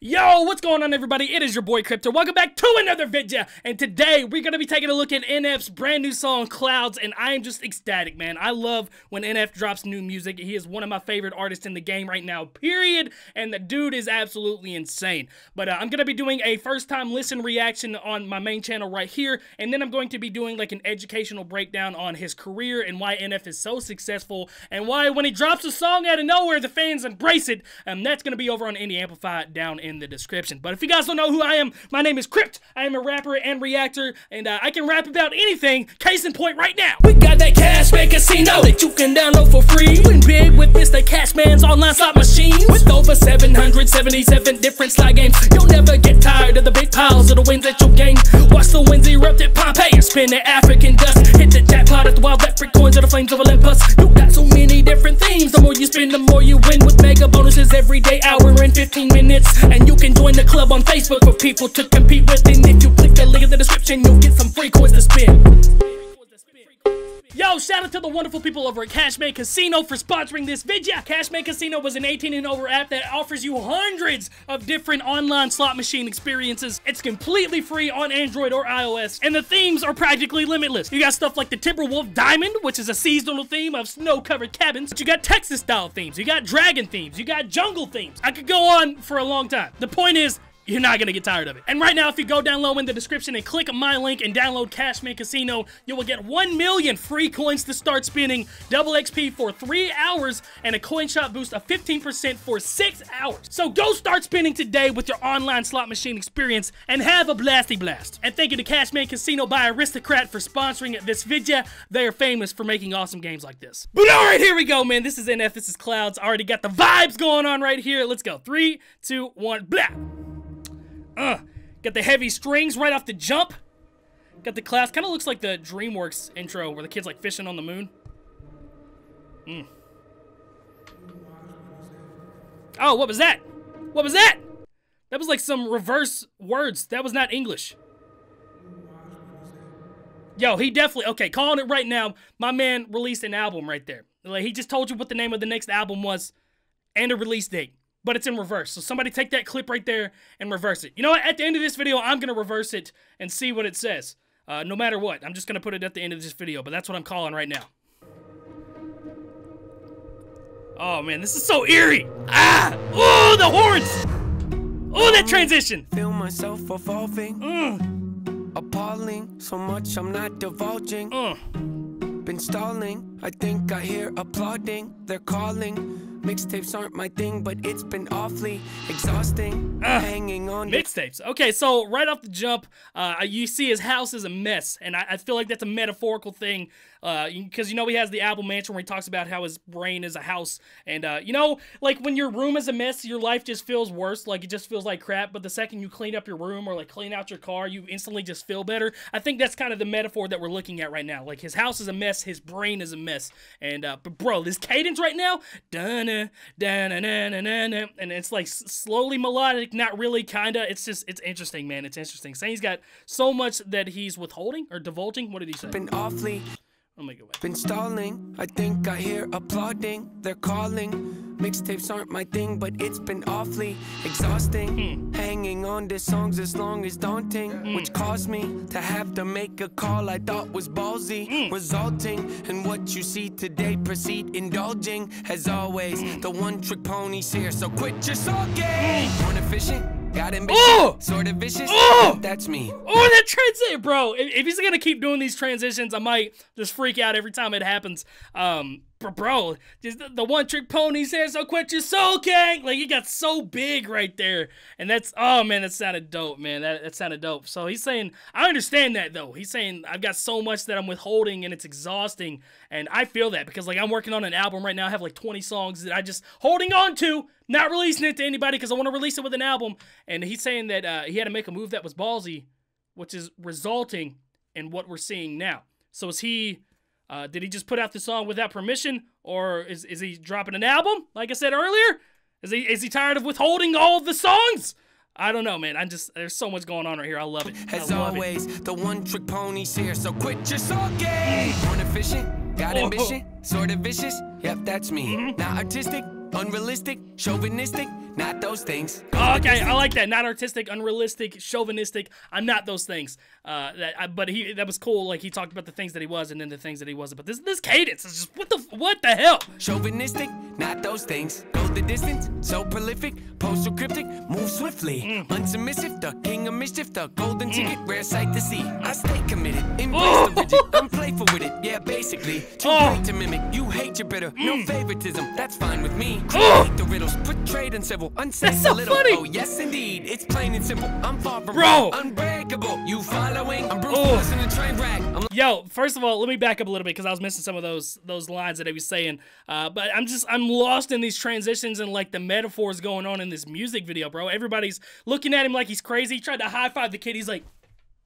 Yo, what's going on, everybody? It is your boy Crypto. Welcome back to another video, and today we're gonna be taking a look at NF's brand new song Clouds, and I am just ecstatic, man. I love when NF drops new music. He is one of my favorite artists in the game right now, period, and the dude is absolutely insane. But I'm gonna be doing a first-time listen reaction on my main channel right here, and then I'm going to be doing like an educational breakdown on his career and why NF is so successful, and why when he drops a song out of nowhere, the fans embrace it. That's gonna be over on Indie Amplify down in the description. But if you guys don't know who I am, my name is Crypt. I am a rapper and reactor, and I can rap about anything. Case in point right now. We got that Cashman Casino that you can download for free. Win big with Mr. Cashman's online slot machine. With over 777 different slot games, you'll never get tired of the big piles of the wins that you'll gain. Watch the winds erupt at Pompeii and spin the African dust. Hit the jackpot at the wild electric coins of the flames of Olympus. You got so many different themes. The more you spin, the more you win, with mega bonuses every day, hour and 15 minutes. And you can join the club on Facebook for people to compete with. And if you click the link in the description, you'll get some free coins to spin. Yo, shout out to the wonderful people over at Cashman Casino for sponsoring this video. Cashman Casino was an 18 and over app that offers you hundreds of different online slot machine experiences. It's completely free on Android or iOS, and the themes are practically limitless. You got stuff like the Timberwolf Diamond, which is a seasonal theme of snow-covered cabins. But you got Texas-style themes, you got dragon themes, you got jungle themes. I could go on for a long time. The point is, you're not gonna get tired of it. And right now, if you go down low in the description and click my link and download Cashman Casino, you will get 1 million free coins to start spinning, double XP for 3 hours, and a coin shop boost of 15% for 6 hours. So go start spinning today with your online slot machine experience and have a blasty blast. And thank you to Cashman Casino by Aristocrat for sponsoring this video. They are famous for making awesome games like this. But alright, here we go, man. This is NF, this is Clouds. I already got the vibes going on right here. Let's go. 3, 2, 1, blah! Got the heavy strings right off the jump. Got the class. Kind of looks like the DreamWorks intro where the kid's like fishing on the moon. Oh, what was that? What was that? That was like some reverse words. That was not English. Yo, he definitely, okay, calling it right now. My man released an album right there. Like, he just told you what the name of the next album was and a release date. But it's in reverse. So somebody take that clip right there and reverse it. You know what? At the end of this video, I'm going to reverse it and see what it says. No matter what. I'm just going to put it at the end of this video. But that's what I'm calling right now. Oh, man. This is so eerie. Ah! Oh, the horns! Oh, that transition! Feel myself evolving. Appalling. So much I'm not divulging. Been stalling. I think I hear applauding. They're calling. Mixtapes aren't my thing, but it's been awfully exhausting. Hanging on. Mixtapes. Okay, so right off the jump, you see his house is a mess, and I feel like that's a metaphorical thing, because you know he has the album Mansion where he talks about how his brain is a house, and you know, like when your room is a mess, your life just feels worse, like it just feels like crap. But the second you clean up your room or like clean out your car, you instantly just feel better. I think that's kind of the metaphor that we're looking at right now. Like his house is a mess, his brain is a mess, and but bro, this cadence right now, dun. And it's like slowly melodic, not really, kinda. It's just, it's interesting, man. It's interesting. Saying he's got so much that he's withholding or divulging. What did he say? Been awfully. I'll make it wait. Been stalling. I think I hear applauding. They're calling. Mixtapes aren't my thing, but it's been awfully exhausting. Hanging on to songs as long as daunting, which caused me to have to make a call I thought was ballsy, resulting in what you see today. Proceed indulging, as always. The one-trick pony's here, so quit your sulking. Born efficient, got ambition, sort of vicious. That's me. Oh, that transition, bro. If he's gonna keep doing these transitions, I might just freak out every time it happens. Bro, just the one-trick pony's here, so quit your sulking. Like, he got so big right there. And that's, oh, man, that sounded dope, man. That sounded dope. So he's saying, I understand that, though. He's saying, I've got so much that I'm withholding, and it's exhausting. And I feel that, because, like, I'm working on an album right now. I have, like, 20 songs that I just holding on to, not releasing it to anybody, because I want to release it with an album. And he's saying that he had to make a move that was ballsy, which is resulting in what we're seeing now. So is he... did he just put out the song without permission, or is he dropping an album? Like I said earlier, is he tired of withholding all of the songs? I don't know, man. There's so much going on right here. I love it. As always, the one-trick pony's here, so quit your sulking. Born efficient, got ambition, sort of vicious. Yep, that's me. Not artistic, unrealistic, chauvinistic, not those things. Oh, okay, I like that. Not artistic, unrealistic, chauvinistic. I'm not those things. But that was cool. Like he talked about the things that he was and then the things that he wasn't. But this cadence is just what the hell? Chauvinistic, not those things. Go the distance, so prolific, postal cryptic, move swiftly. Unsubmissive, the king of mischief, the golden ticket, rare sight to see. I stay committed, embrace the rigid, I'm playful with it. Yeah, basically, too great to mimic. You hate your bitter, no favoritism. That's fine with me. Create the riddles, portrayed and civil, unsafe That's so a little. funny. Oh yes, indeed, it's plain and simple. I'm far from Bro. unbreakable. You following? I'm Bruce Willis in the train wreck. Yo, first of all, let me back up a little bit because I was missing some of those lines that he was saying. But I'm lost in these transitions and like the metaphors going on in this music video, bro. Everybody's looking at him like he's crazy. He tried to high five the kid. He's like,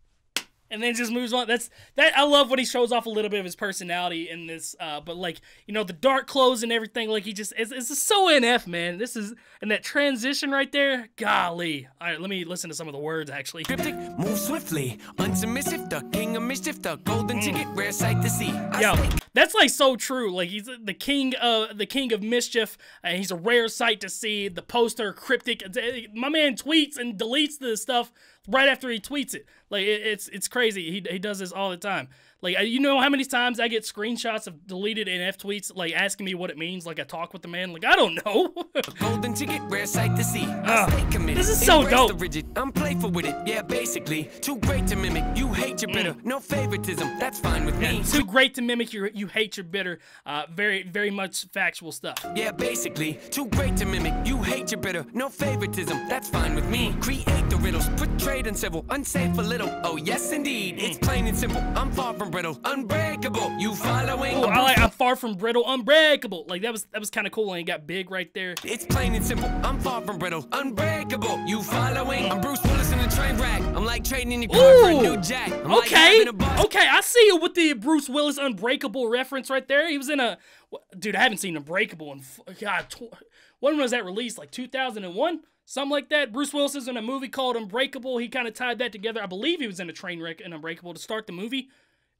and then just moves on. I love when he shows off a little bit of his personality in this. But like, you know, the dark clothes and everything, like it's just so NF, man. And that transition right there, golly. All right, let me listen to some of the words actually. Cryptic, move swiftly, unsubmissive, the king of mischief, the golden ticket, rare sight to see. Yo, that's like so true. Like he's the king of mischief, and he's a rare sight to see. The poster, cryptic. My man tweets and deletes the stuff right after he tweets it. Like it's crazy. He does this all the time. Like, you know how many times I get screenshots of deleted NF tweets, like, asking me what it means, like, I talk with the man? Like, I don't know. Golden ticket, rare sight to see. I stay committed. This is so dope. The rigid. I'm playful with it, yeah, basically. Too great to mimic, you hate your bitter. No favoritism, that's fine with me. Too great to mimic, you hate your bitter. Very, very much factual stuff. Yeah, basically. Too great to mimic, you hate your bitter. No favoritism, that's fine with me. Create the riddles, portrayed and civil, unsafe a little. Oh, yes, indeed. It's plain and simple. I'm far from brittle, unbreakable. You following? Ooh, I'm far from brittle, unbreakable. Like that was kind of cool, and he got big right there. It's plain and simple. I'm far from brittle, unbreakable. You following? I'm Bruce Willis in the train wreck. I'm like trading in your car for a new jack. I'm like having a bus. Okay, I see you with the Bruce Willis Unbreakable reference right there. He was in a, dude, I haven't seen Unbreakable in, God, when was that released? Like 2001? Something like that. Bruce Willis is in a movie called Unbreakable. He kind of tied that together. I believe he was in a train wreck in Unbreakable to start the movie.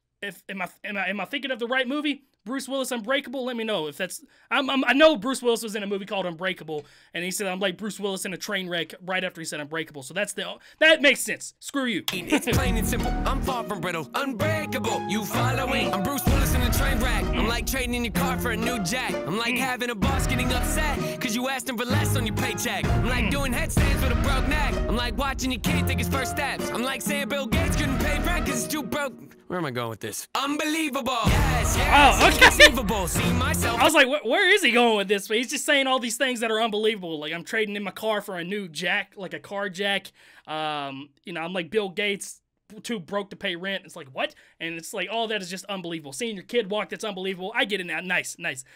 Am I thinking of the right movie? Bruce Willis Unbreakable? Let me know if that's. I know Bruce Willis was in a movie called Unbreakable, and he said I'm like Bruce Willis in a train wreck right after he said Unbreakable. So that makes sense. Screw you. It's plain and simple. I'm far from brittle, unbreakable. You following? I'm Bruce Willis in a train wreck. I'm like trading in your car for a new jack. I'm like having a boss getting upset cause you asked him for less on your paycheck. I'm like doing headstands with a broke neck. I'm like watching your kid take his first steps. I'm like saying Bill Gates couldn't pay rent cause it's too broke. Where am I going with this? Unbelievable. Yes, yes. Oh, okay. Inconceivable. See myself. I was like, where is he going with this? But he's just saying all these things that are unbelievable. Like I'm trading in my car for a new jack, like a car jack. You know, I'm like Bill Gates, too broke to pay rent. It's like, what? And it's like, all that is just unbelievable. Seeing your kid walk, that's unbelievable. I get it now. Nice.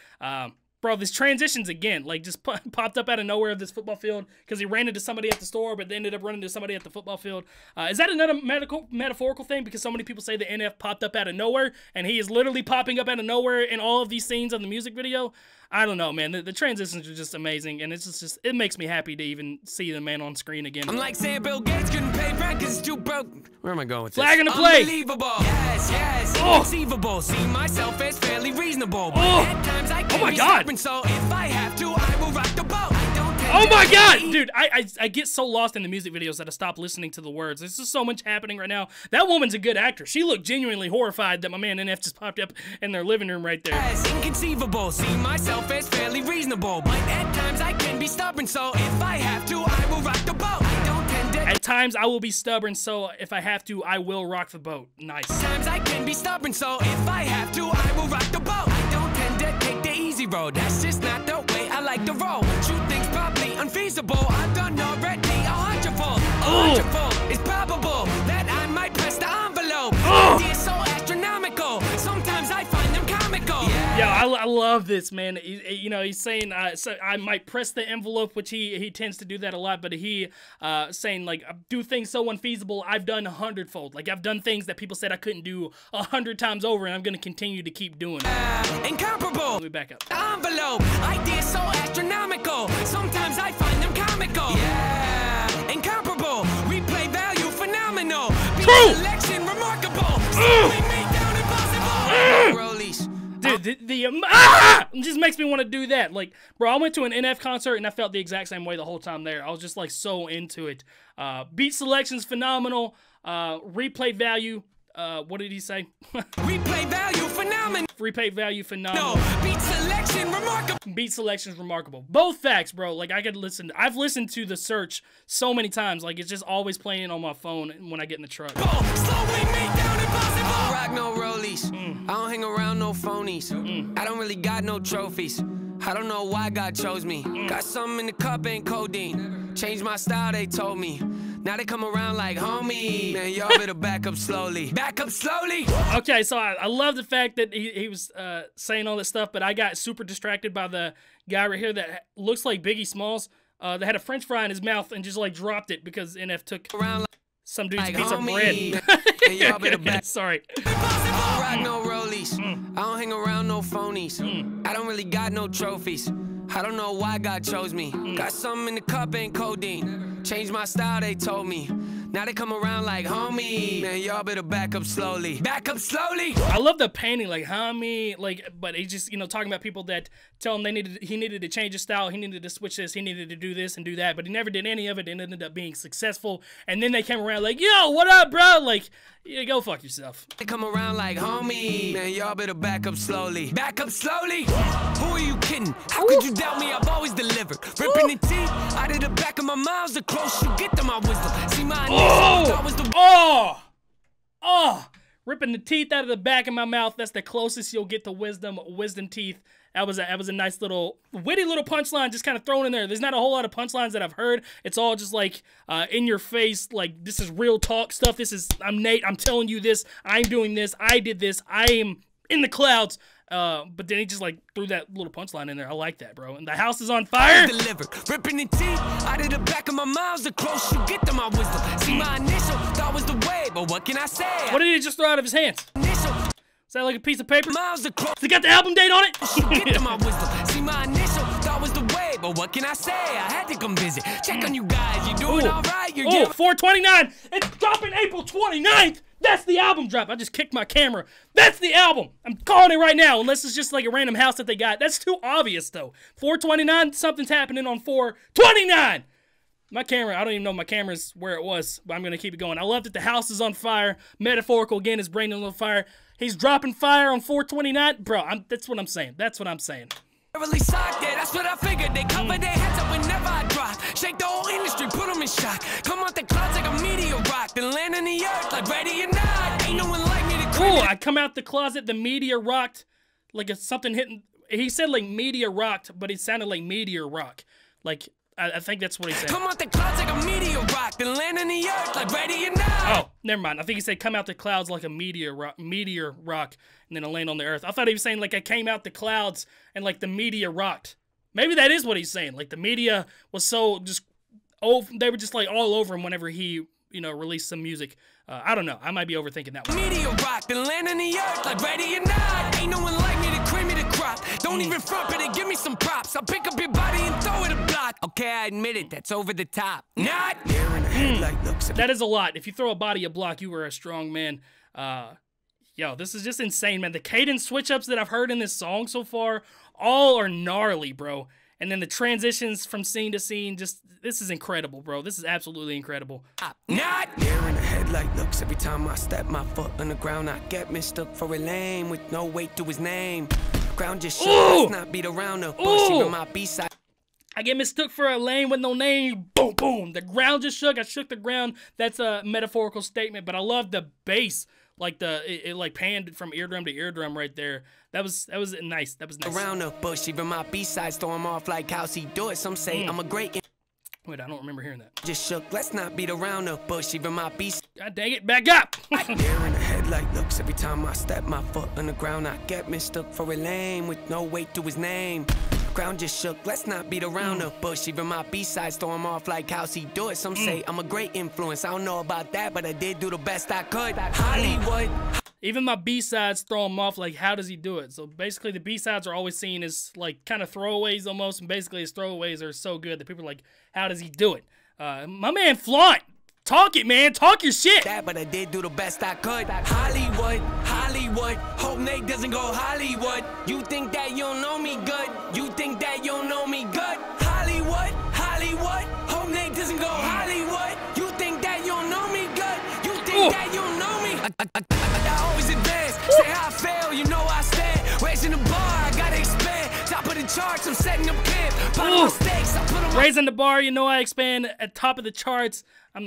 Bro, this transitions again, like just popped up out of nowhere of this football field because he ran into somebody at the store, but they ended up running into somebody at the football field. Is that another metaphorical thing? Because so many people say the NF popped up out of nowhere, and he is literally popping up out of nowhere in all of these scenes of the music video. I don't know, man. The transitions are just amazing, and it's just it makes me happy to even see the man on screen again. I'm like saying Bill Gates couldn't pay rent because it's too broke. Where am I going with this? Flag in the play. Unbelievable. Yes, yes. Inconceivable. See myself as fairly reasonable. But at times I can't be stubborn, so if I have to, I will rock the boat. Oh my God, dude, I get so lost in the music videos that I stop listening to the words. There's just so much happening right now. That woman's a good actor. She looked genuinely horrified that my man NF just popped up in their living room right there. Yes, inconceivable. See myself as fairly reasonable. But at times I can be stubborn, so if I have to, I will rock the boat. I don't tend to. At times I will be stubborn, so if I have to, I will rock the boat. Nice. At times I can be stubborn, so if I have to, I will rock the boat. I don't tend to take the easy road. That's just not the way I like to roll. Shoot things probably unfeasible. I've done already 100-fold. 100-fold. It's probable that I might press the envelope. Ideas so astronomical. Sometimes I find them comical. Yeah, I love this, man. You know, he's saying so I might press the envelope, which he tends to do that a lot, but he saying like do things so unfeasible. I've done 100-fold. Like I've done things that people said I couldn't do 100 times over, and I'm gonna continue to keep doing. Incomparable. Let me back up. Envelope. Ideas so astronomical. Sometimes I find them comical. Yeah. Incomparable. Replay value phenomenal. True. Selection remarkable. Slowing me down impossible. Release. Dude, it just makes me want to do that. Like, bro, I went to an NF concert and I felt the exact same way the whole time there. I was just like so into it. Beat selection's phenomenal. Replay value. What did he say? Replay value phenomenal. Replay value phenomenal. No, beat selection remarkable. Beat selection's remarkable. Both facts, bro. Like, I could listen. I've listened to The Search so many times. Like, it's just always playing on my phone when I get in the truck. Slowing me down, impossible. I don't rock no rollies. I don't hang around no phonies. I don't really got no trophies. I don't know why God chose me. Got something in the cup, ain't codeine. Changed my style, they told me. Now they come around like, homie, man, y'all better back up slowly. Back up slowly. Okay, so I love the fact that he was saying all this stuff, but I got super distracted by the guy right here that looks like Biggie Smalls that had a French fry in his mouth and just like dropped it because NF took around some dude's like, piece homie, of bread. and y'all better back. Sorry. I don't rock no rollies. I don't hang around no phonies. I don't really got no trophies. I don't know why God chose me. Got something in the cup, ain't codeine. Changed my style, they told me. Now they come around like, homie, man, y'all better back up slowly. Back up slowly. I love the painting, like, homie, like, but he's just, you know, talking about people that tell him he needed to change his style, he needed to switch this, he needed to do this and do that, but he never did any of it and ended up being successful. And then they came around like, yo, what up, bro? Like, yeah, go fuck yourself. They come around like, homie, man, y'all better back up slowly. Back up slowly. Who are you kidding? How could you doubt me? I've always delivered. Ripping the teeth out of the back of my mouth. The close you get to my wisdom. See my ripping the teeth out of the back of my mouth. That's the closest you'll get to wisdom. Wisdom teeth. That was a nice little, witty little punchline just kind of thrown in there. There's not a whole lot of punchlines that I've heard. It's all just like in your face, like this is real talk stuff. I'm Nate. I'm telling you this. I'm doing this. I did this. I am in the clouds. But then he just like threw that little punchline in there. I like that, bro. And the house is on fire. Delivered. Ripping the teeth out of the back of my mouth. The close you get to my wisdom. See my initial thought was the way, but what can I say? What did he just throw out of his hands? Initial. Is that like a piece of paper? Miles the close. They got the album date on it? Get to my wisdom. See my initial thought was the way, but what can I say? I had to come visit. Check on you guys. You doing all right? You're getting 4/29. It's dropping April 29th. That's the album drop. I just kicked my camera. That's the album. I'm calling it right now, unless it's just like a random house that they got. That's too obvious, though. 4/29, something's happening on 4/29. My camera, I don't even know my camera's where it was, but I'm going to keep it going. I love that the house is on fire. Metaphorical, again, is bringing on fire. He's dropping fire on 4/29. Bro, that's what I'm saying. That's what I'm saying. really socked, yeah, that's what I figured. They cover their heads up whenever I drop. Shake the whole industry, put them in shock. Come out the clouds like a meteor rock, then land on the earth like ready or not. Ain't no one like me to cool. I come out the closet, the meteor rocked, like it's something hitting. He said like meteor rocked, but it sounded like meteor rock. Like, I think that's what he said. Come out the clouds like a meteor rock, then land on the earth like ready or not. Oh, never mind. I think he said come out the clouds like a meteor rock, and then it'll land on the earth. I thought he was saying like I came out the clouds and like the meteor rocked. Maybe that is what he's saying. Like the media was so just, they were just like all over him whenever he, you know, released some music. I don't know. I might be overthinking that one. Meteor rock, then land on the earth like ready or not. Ain't no one like me to cream me to crop. Don't even front, but give me some props. I'll pick up your body and throw it a block. Okay, I admit it, that's over the top. Not there in the headlight looks. That is a lot. If you throw a body a block, you are a strong man. Yo, this is just insane, man. The cadence switch-ups that I've heard in this song so far, all are gnarly, bro. And then the transitions from scene to scene, just, this is incredible, bro. This is absolutely incredible. Not there in the headlight looks. Every time I step my foot on the ground, I get mistook for a lame with no weight to his name. Ground just shook, let's not beat around the bush, even my B-side. I get mistook for a lame with no name. Boom, boom. The ground just shook. I shook the ground. That's a metaphorical statement, but I love the bass. Like it like panned from eardrum to eardrum right there. That was nice. That was nice. Around the bush, even my B-sides throw him off like how's he do it. Some say I'm a great. Wait, I don't remember hearing that. Just shook. Let's not beat around the bush, even my B-side. God dang it, back up. There in the headlight looks. Every time I step my foot on the ground, I get mistook for a lame with no weight to his name. Ground just shook, let's not beat around the bush. Even my B-sides throw him off like how's he do it. Some say I'm a great influence, I don't know about that, but I did do the best I could. Hollywood. Even my B-sides throw him off like how does he do it? So basically the B-sides are always seen as like kind of throwaways almost, and basically his throwaways are so good that people are like, how does he do it? My man Flaunt, talk it, man, talk your shit. That, but I did do the best I could. Hollywood. Hollywood. Hope Nate doesn't go Hollywood. You think that you don't know me good? You think that you don't know me good? Hollywood, Hollywood. Hope Nate doesn't go Hollywood. You think that you don't know me good? You think that you don't know me? I always advance. Say how I fail, you know I stand. Raising the bar, I gotta expand. Top of the charts, I'm setting up camp. Bottom mistakes, I put on my Raising the bar, you know I expand. At top of the charts, I'm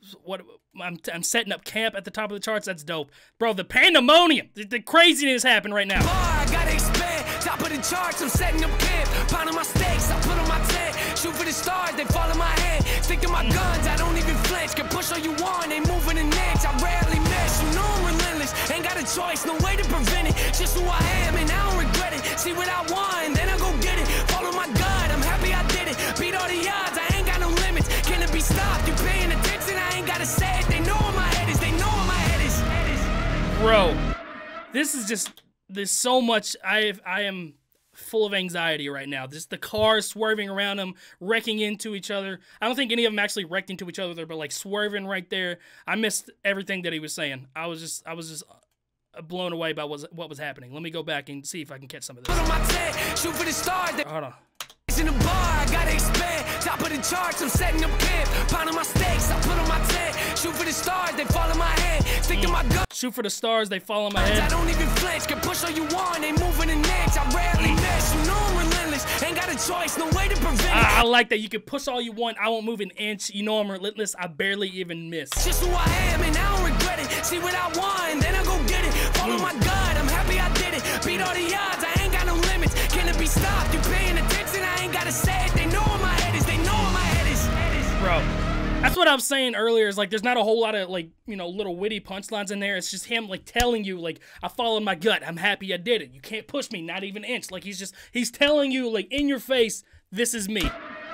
setting up camp at the top of the charts. That's dope, bro. The pandemonium, the craziness happened right now. bar, I gotta expand. Top of the charts, I'm setting up camp. Bottom my stakes, I put on my tent. Shoot for the stars, they fall in my hand. Stick to my guns, I don't even flinch. Can push all you want, ain't moving an inch. I rarely miss, you know I'm relentless. Ain't got a choice, no way to prevent it. Just who I am, and I don't regret it. See what I want, and then I go get it. Follow my gut, I'm happy I did it. Beat all the odds, I ain't got no limits. Can it be stopped? You paying attention? I ain't gotta say it. They know where my head is. They know where my head is. Bro, this is just, there's so much. I am full of anxiety right now. Just the cars swerving around them, wrecking into each other. I don't think any of them actually wrecked into each other, but like swerving right there. I missed everything that he was saying. I was just blown away by what was happening. Let me go back and see if I can catch some of this. Put on my tent, shoot for the stars. Hold on. In the bar, I gotta expand. Top of the charts, I'm setting up camp. Pounding my stakes, I put on my tent. Shoot for the stars, they fall in my hand. Stick to my gun. Shoot for the stars, they fall in my I head. don't even flinch. Can push all you want, ain't moving an inch. I rarely miss. You know I'm relentless. Ain't got a choice, no way to prevent it. I like that. You can push all you want. I won't move an inch. You know I'm relentless. I barely even miss. Just who I am, and I don't regret it. See what I want, and then I go get it. Follow my gut, I'm happy I did it. Beat all the odds, I ain't got no limits. Can it be stopped? You paying attention? I ain't gotta say it. They know where my head is. They know where my head is. Bro, that's what I was saying earlier, is like there's not a whole lot of like, you know, little witty punchlines in there. It's just him like telling you like, I followed my gut. I'm happy I did it. You can't push me, not even an inch. Like he's telling you like in your face, this is me.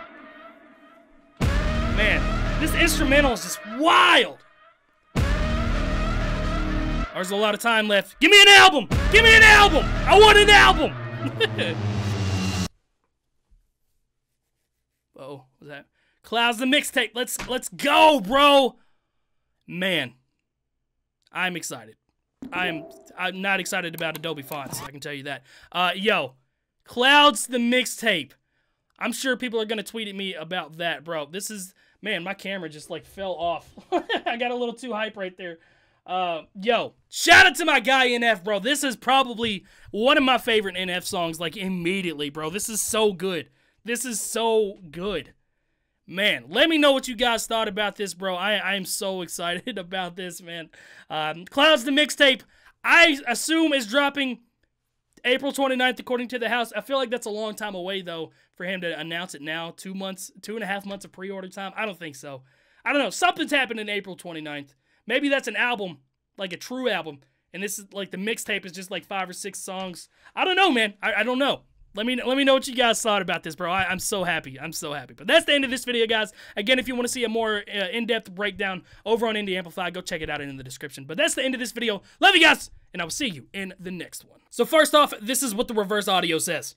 Man, this instrumental is just wild. There's a lot of time left. Give me an album. Give me an album. I want an album. Oh, was that Clouds the mixtape? Let's go, bro. Man, I'm excited. I'm not excited about Adobe Fonts, I can tell you that. Yo, Clouds the mixtape. I'm sure people are gonna tweet at me about that, bro. This is, man, my camera just like fell off. I got a little too hype right there. Yo, shout out to my guy NF, bro. This is probably one of my favorite NF songs, like immediately, bro. This is so good. This is so good. Man, let me know what you guys thought about this, bro. I am so excited about this, man. Clouds the mixtape, I assume is dropping April 29th, according to the house. I feel like that's a long time away, though, for him to announce it now. 2.5 months of pre-order time. I don't think so. I don't know. Something's happening April 29th. Maybe that's an album, like a true album, and this is like the mixtape is just like 5 or 6 songs. I don't know, man. I don't know. Let me know what you guys thought about this, bro. I'm so happy. I'm so happy. But that's the end of this video, guys. Again, if you want to see a more in-depth breakdown over on Indie Amplified, go check it out in the description. But that's the end of this video. Love you guys, and I will see you in the next one. So first off, this is what the reverse audio says.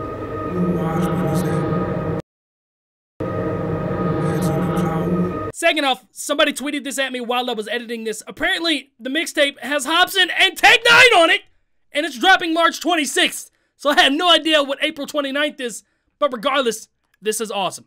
Second off, somebody tweeted this at me while I was editing this. Apparently, the mixtape has Hopsin and Tech9 on it, and it's dropping March 26th. So I had no idea what April 29th is, but regardless, this is awesome.